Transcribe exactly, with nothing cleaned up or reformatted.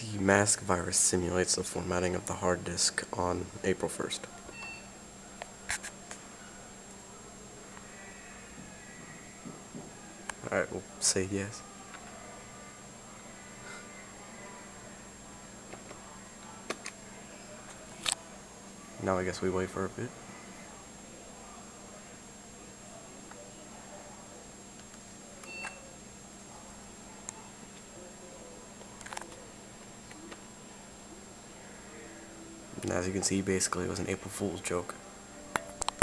The mask virus simulates the formatting of the hard disk on April first. Alright, we'll say yes. Now I guess we wait for a bit. And as you can see, basically it was an April Fool's joke.